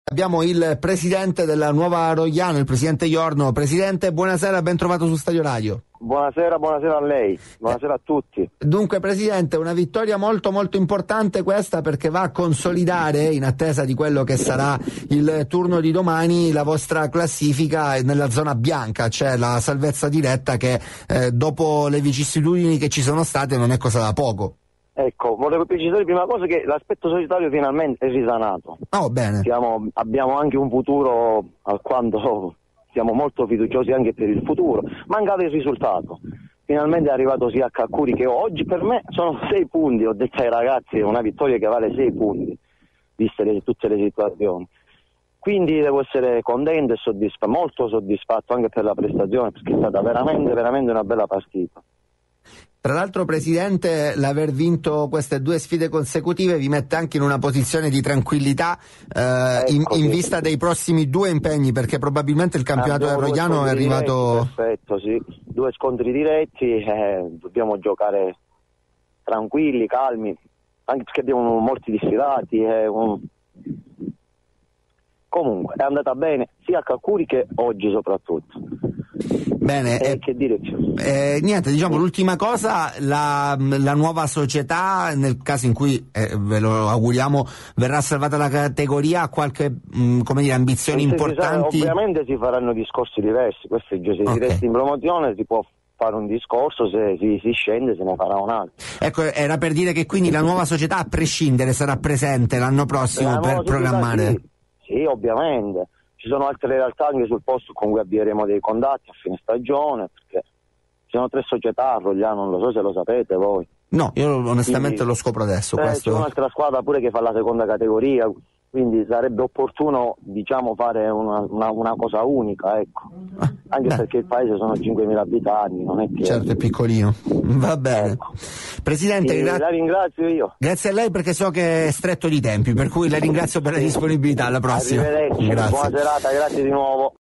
Abbiamo il presidente della Nuova Rogliano, il presidente Iorno. Presidente, buonasera, ben trovato su Stadio Radio. Buonasera a lei, buonasera a tutti. Dunque Presidente, una vittoria molto importante questa, perché va a consolidare, in attesa di quello che sarà il turno di domani, la vostra classifica nella zona bianca, cioè la salvezza diretta che dopo le vicissitudini che ci sono state non è cosa da poco. Ecco, volevo precisare prima cosa che l'aspetto societario finalmente è risanato. Oh, bene. Abbiamo anche un futuro alquanto siamo molto fiduciosi anche per il futuro. Mancava il risultato. Finalmente è arrivato sia a Caccuri, che oggi per me sono 6 punti, ho detto ai ragazzi, è una vittoria che vale 6 punti, viste tutte le situazioni. Quindi devo essere contento e molto soddisfatto anche per la prestazione, perché è stata veramente una bella partita. Tra l'altro, Presidente, l'aver vinto queste 2 sfide consecutive vi mette anche in una posizione di tranquillità in vista dei prossimi 2 impegni, perché probabilmente il campionato del Rogliano è arrivato... Perfetto, sì. 2 scontri diretti, dobbiamo giocare tranquilli, calmi, anche perché abbiamo molti diffidati. Comunque è andata bene sia a Caccuri che oggi soprattutto. Bene, che dire più? Niente, diciamo l'ultima cosa, la nuova società, nel caso in cui ve lo auguriamo verrà salvata la categoria, ha qualche ambizioni importanti? Ovviamente si faranno discorsi diversi, questo è già, se si resta in promozione si può fare un discorso, se si scende se ne farà un altro. Ecco, era per dire che quindi la nuova società, a prescindere, sarà presente l'anno prossimo per programmare. Sì, ovviamente. Ci sono altre realtà anche sul posto con cui avvieremo dei contatti a fine stagione, perché ci sono 3 società a Rogliano, non lo so se lo sapete voi. No, io onestamente lo scopro adesso. C'è un'altra squadra pure che fa la seconda categoria, quindi sarebbe opportuno, fare una cosa unica, ecco. Anche perché il paese sono 5.000 abitanti, non è che... Certo, è piccolino. Va bene. Ecco. Presidente, la ringrazio io. Grazie a lei, perché so che è stretto di tempi, per cui la ringrazio per la disponibilità. Alla prossima. Arrivederci. Grazie. Buona serata, grazie di nuovo.